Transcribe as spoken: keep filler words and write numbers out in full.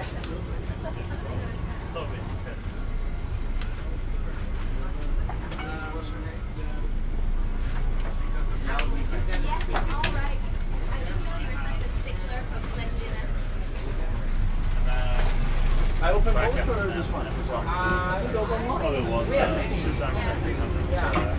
I opened both or just one? Uh, I opened one. Oh, there was. Yeah.